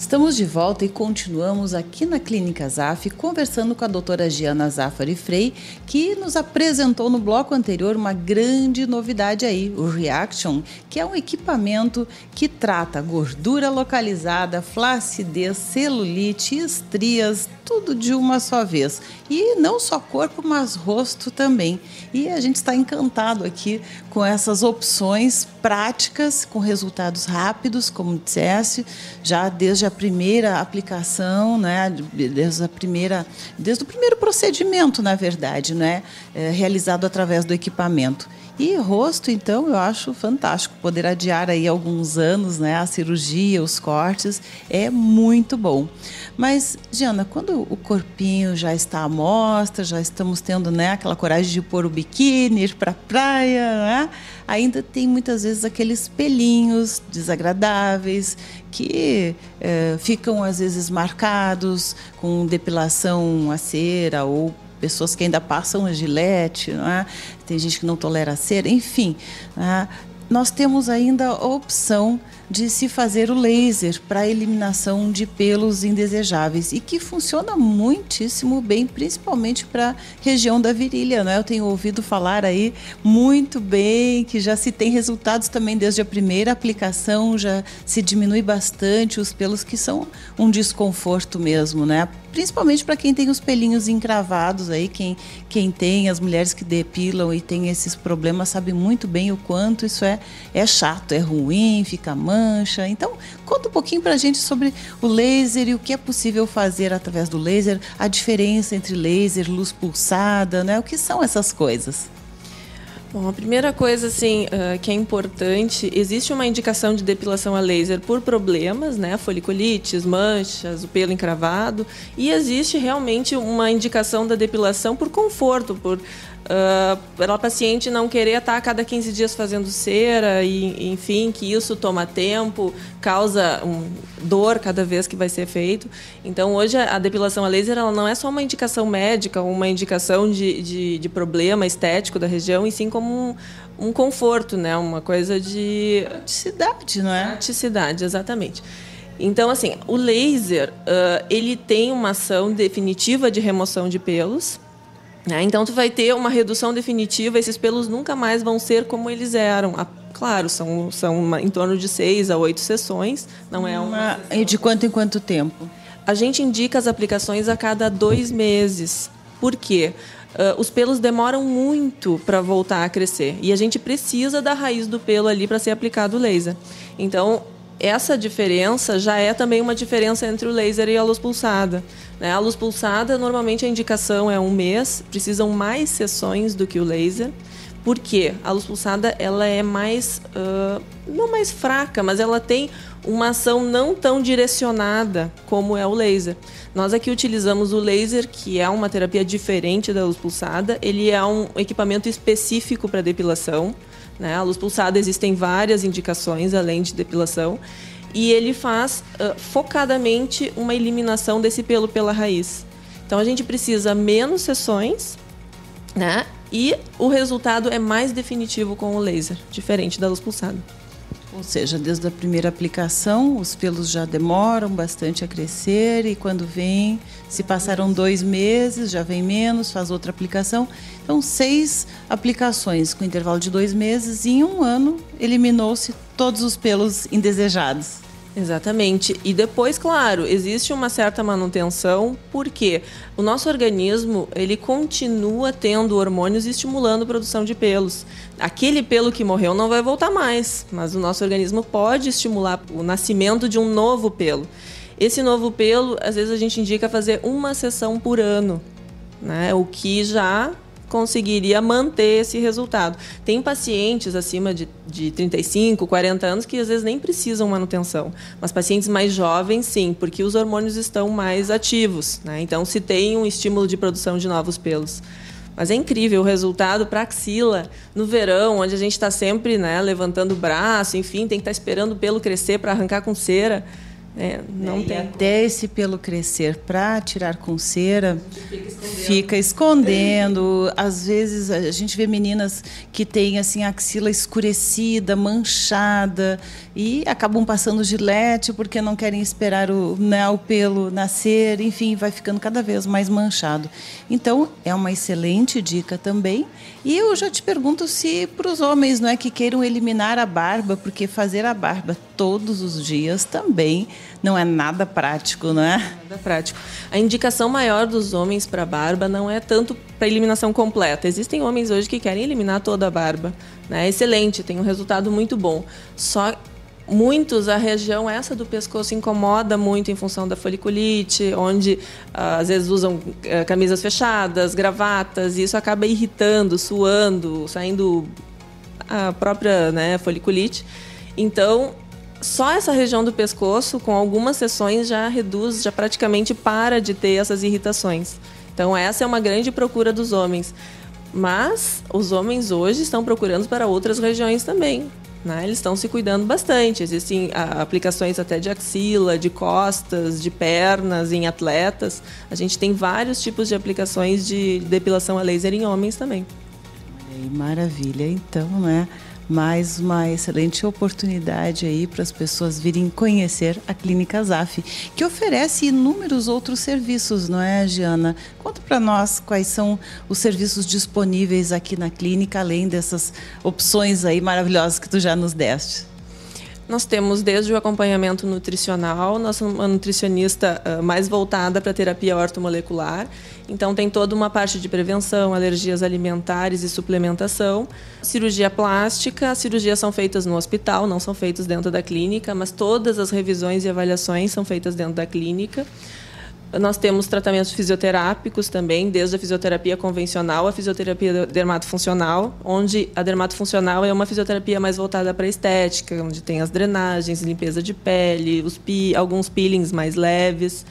Estamos de volta e continuamos aqui na Clínica Zaf conversando com a doutora Giana Zaffari Frey, que nos apresentou no bloco anterior uma grande novidade aí, o Reaction, que é um equipamento que trata gordura localizada, flacidez, celulite, estrias, tudo de uma só vez. E não só corpo, mas rosto também. E a gente está encantado aqui com essas opções práticas, com resultados rápidos, como disseste, já desde a primeira aplicação, né, desde o primeiro procedimento, na verdade, né, realizado através do equipamento. E rosto, então, eu acho fantástico. Poder adiar aí alguns anos, né, a cirurgia, os cortes, é muito bom. Mas, Giana, quando o corpinho já está à mostra, já estamos tendo, né, aquela coragem de pôr o biquíni, ir para a praia, né, ainda tem muitas vezes aqueles pelinhos desagradáveis que ficam, às vezes, marcados com depilação a cera ou pessoas que ainda passam a gilete, não é? Tem gente que não tolera a cera, enfim. Nós temos ainda a opção de se fazer o laser para a eliminação de pelos indesejáveis e que funciona muitíssimo bem, principalmente para a região da virilha, né? Eu tenho ouvido falar aí muito bem, que já se tem resultados também desde a primeira aplicação, já se diminui bastante os pelos que são um desconforto mesmo, né? Principalmente para quem tem os pelinhos encravados aí, quem tem, as mulheres que depilam e tem esses problemas, sabe muito bem o quanto isso é chato, é ruim, fica mancha. Então, conta um pouquinho para a gente sobre o laser e o que é possível fazer através do laser, a diferença entre laser, luz pulsada, né? O que são essas coisas? Bom, a primeira coisa assim, que é importante, existe uma indicação de depilação a laser por problemas, né, folicolites, manchas, o pelo encravado, e existe realmente uma indicação da depilação por conforto, pela paciente não querer estar a cada 15 dias fazendo cera, e enfim, que isso toma tempo, causa dor cada vez que vai ser feito. Então, hoje, a depilação a laser ela não é só uma indicação médica, uma indicação de problema estético da região, e sim como um conforto, né? Uma coisa de... praticidade, não é? Praticidade, exatamente. Então, assim, o laser, ele tem uma ação definitiva de remoção de pelos, né? Então, tu vai ter uma redução definitiva, esses pelos nunca mais vão ser como eles eram. Claro, são em torno de 6 a 8 sessões, não é uma... E de quanto em quanto tempo? A gente indica as aplicações a cada 2 meses. Por quê? Os pelos demoram muito para voltar a crescer e a gente precisa da raiz do pelo ali para ser aplicado o laser. Então, essa diferença já é também uma diferença entre o laser e a luz pulsada, né? A luz pulsada, normalmente a indicação é 1 mês, precisam mais sessões do que o laser. Por quê? A luz pulsada ela é mais, não mais fraca, mas ela tem uma ação não tão direcionada como é o laser. Nós aqui utilizamos o laser, que é uma terapia diferente da luz pulsada. Ele é um equipamento específico para depilação, né? A luz pulsada existem várias indicações além de depilação. E ele faz focadamente uma eliminação desse pelo pela raiz. Então, a gente precisa menos sessões, né? E o resultado é mais definitivo com o laser, diferente da luz pulsada. Ou seja, desde a primeira aplicação, os pelos já demoram bastante a crescer e quando vem, se passaram 2 meses, já vem menos, faz outra aplicação. Então, 6 aplicações com intervalo de 2 meses e em 1 ano eliminou-se todos os pelos indesejados. Exatamente. E depois, claro, existe uma certa manutenção, porque o nosso organismo ele continua tendo hormônios e estimulando a produção de pelos. Aquele pelo que morreu não vai voltar mais, mas o nosso organismo pode estimular o nascimento de um novo pelo. Esse novo pelo, às vezes a gente indica fazer 1 sessão por ano, né? O que já conseguiria manter esse resultado. Tem pacientes acima de 35, 40 anos que às vezes nem precisam manutenção, mas pacientes mais jovens sim, porque os hormônios estão mais ativos, né? Então se tem um estímulo de produção de novos pelos. Mas é incrível o resultado para a axila no verão, onde a gente está sempre, né, levantando o braço, enfim, tem que estar esperando o pelo crescer para arrancar com cera. Não tem. Até esse pelo crescer para tirar com cera, fica escondendo. Às vezes a gente vê meninas que têm assim a axila escurecida, manchada e acabam passando gilete porque não querem esperar o pelo nascer. Enfim, vai ficando cada vez mais manchado. Então é uma excelente dica também. E eu já te pergunto se para os homens, não é, que queiram eliminar a barba, porque fazer a barba todos os dias também não é nada prático, não é? Nada prático. A indicação maior dos homens para a barba não é tanto para eliminação completa. Existem homens hoje que querem eliminar toda a barba, né? Excelente, tem um resultado muito bom. Só muitos, a região essa do pescoço incomoda muito em função da foliculite, onde às vezes usam camisas fechadas, gravatas, e isso acaba irritando, suando, saindo a própria, né, foliculite. Então, só essa região do pescoço, com algumas sessões, já reduz, já praticamente para de ter essas irritações. Então, essa é uma grande procura dos homens. Mas os homens hoje estão procurando para outras regiões também, né? Eles estão se cuidando bastante. Existem aplicações até de axila, de costas, de pernas em atletas. A gente tem vários tipos de aplicações de depilação a laser em homens também. Maravilha. Então, né? Mais uma excelente oportunidade aí para as pessoas virem conhecer a Clínica Zaf, que oferece inúmeros outros serviços, não é, Giana? Conta para nós quais são os serviços disponíveis aqui na clínica, além dessas opções aí maravilhosas que tu já nos deste. Nós temos desde o acompanhamento nutricional, nós somos uma nutricionista mais voltada para a terapia ortomolecular. Então, tem toda uma parte de prevenção, alergias alimentares e suplementação. Cirurgia plástica, as cirurgias são feitas no hospital, não são feitas dentro da clínica, mas todas as revisões e avaliações são feitas dentro da clínica. Nós temos tratamentos fisioterápicos também, desde a fisioterapia convencional à fisioterapia dermatofuncional, onde a dermatofuncional é uma fisioterapia mais voltada para a estética, onde tem as drenagens, limpeza de pele, alguns peelings mais leves.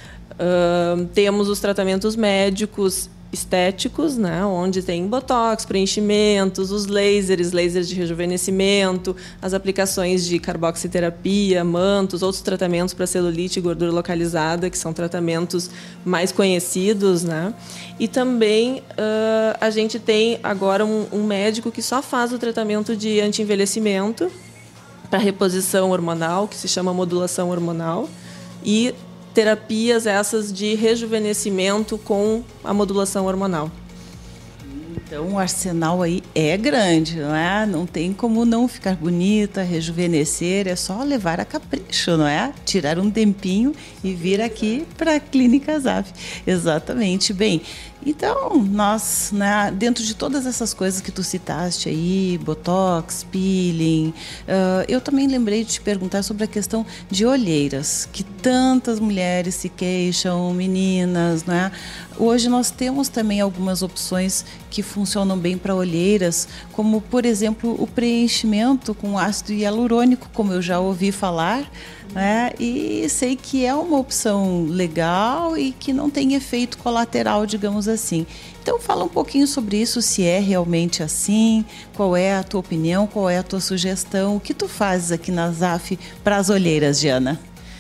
Temos os tratamentos médicos estéticos, né, onde tem botox, preenchimentos, os lasers de rejuvenescimento, as aplicações de carboxiterapia, mantos, outros tratamentos para celulite e gordura localizada, que são tratamentos mais conhecidos, né? E também a gente tem agora um médico que só faz o tratamento de anti-envelhecimento para reposição hormonal, que se chama modulação hormonal, e terapias essas de rejuvenescimento com a modulação hormonal. Então, o arsenal aí é grande, não é? Não tem como não ficar bonita, rejuvenescer, é só levar a capricho, não é? Tirar um tempinho e vir aqui para a Clínica Zaf. Exatamente. Bem, então, nós, né, dentro de todas essas coisas que tu citaste aí, botox, peeling, eu também lembrei de te perguntar sobre a questão de olheiras, que tantas mulheres se queixam, meninas, não é? Hoje nós temos também algumas opções que funcionam bem para olheiras, como, por exemplo, o preenchimento com ácido hialurônico, como eu já ouvi falar, né? E sei que é uma opção legal e que não tem efeito colateral, digamos assim. Então, fala um pouquinho sobre isso, se é realmente assim, qual é a tua opinião, qual é a tua sugestão, o que tu fazes aqui na Zaf para as olheiras, Diana?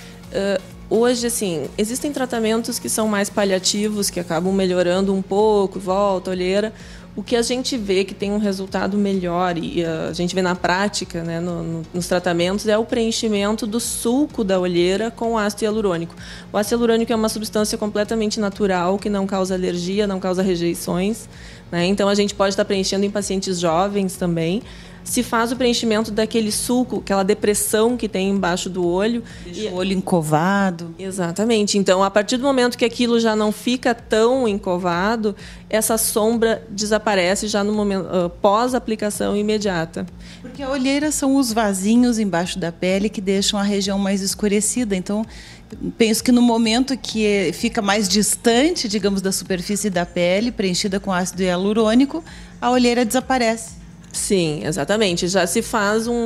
Hoje, assim, existem tratamentos que são mais paliativos, que acabam melhorando um pouco, volta a olheira. O que a gente vê que tem um resultado melhor e a gente vê na prática, né, nos tratamentos, é o preenchimento do sulco da olheira com ácido hialurônico. O ácido hialurônico é uma substância completamente natural, que não causa alergia, não causa rejeições, né? Então, a gente pode estar preenchendo em pacientes jovens também. Se faz o preenchimento daquele sulco, aquela depressão que tem embaixo do olho. Deixa o olho encovado. Exatamente. Então, a partir do momento que aquilo já não fica tão encovado, essa sombra desaparece já no momento pós-aplicação imediata. Porque a olheira são os vasinhos embaixo da pele que deixam a região mais escurecida. Então, penso que no momento que fica mais distante, digamos, da superfície da pele, preenchida com ácido hialurônico, a olheira desaparece. Sim, exatamente. Já se faz um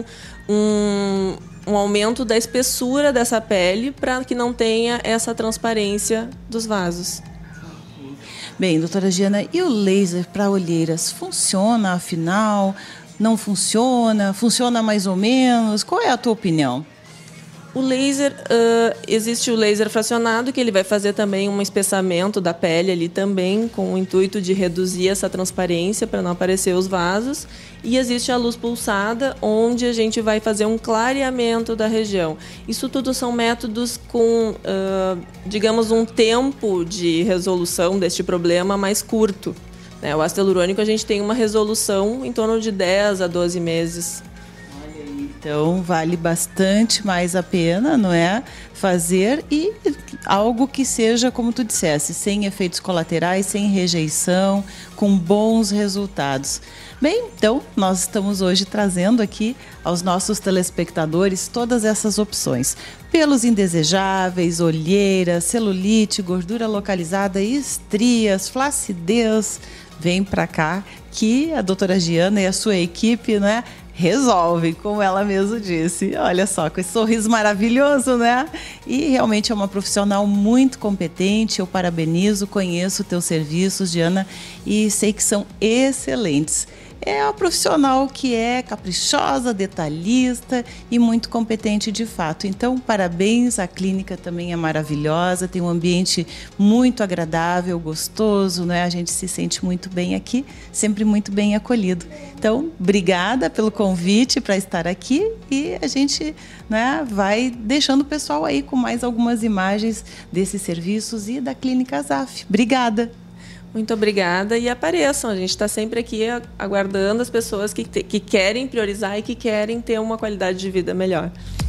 aumento da espessura dessa pele para que não tenha essa transparência dos vasos. Bem, doutora Giana, e o laser para olheiras funciona, afinal? Não funciona? Funciona mais ou menos? Qual é a tua opinião? O laser, existe o laser fracionado, que ele vai fazer também um espessamento da pele ali também, com o intuito de reduzir essa transparência para não aparecer os vasos. E existe a luz pulsada, onde a gente vai fazer um clareamento da região. Isso tudo são métodos com, digamos, um tempo de resolução deste problema mais curto. O ácido hialurônico, a gente tem uma resolução em torno de 10 a 12 meses. Então, vale bastante mais a pena, não é? Fazer e algo que seja, como tu dissesse, sem efeitos colaterais, sem rejeição, com bons resultados. Bem, então, nós estamos hoje trazendo aqui aos nossos telespectadores todas essas opções. Pelos indesejáveis, olheira, celulite, gordura localizada, estrias, flacidez. Vem para cá que a doutora Giana e a sua equipe, né, resolve, como ela mesma disse. Olha só, com esse sorriso maravilhoso, né? E realmente é uma profissional muito competente. Eu parabenizo, conheço teus serviços, Giana, e sei que são excelentes. É uma profissional que é caprichosa, detalhista e muito competente de fato. Então, parabéns, a clínica também é maravilhosa, tem um ambiente muito agradável, gostoso, né? A gente se sente muito bem aqui, sempre muito bem acolhido. Então, obrigada pelo convite para estar aqui e a gente, né, vai deixando o pessoal aí com mais algumas imagens desses serviços e da Clínica Azaf. Obrigada! Muito obrigada e apareçam. A gente está sempre aqui aguardando as pessoas que querem priorizar e que querem ter uma qualidade de vida melhor.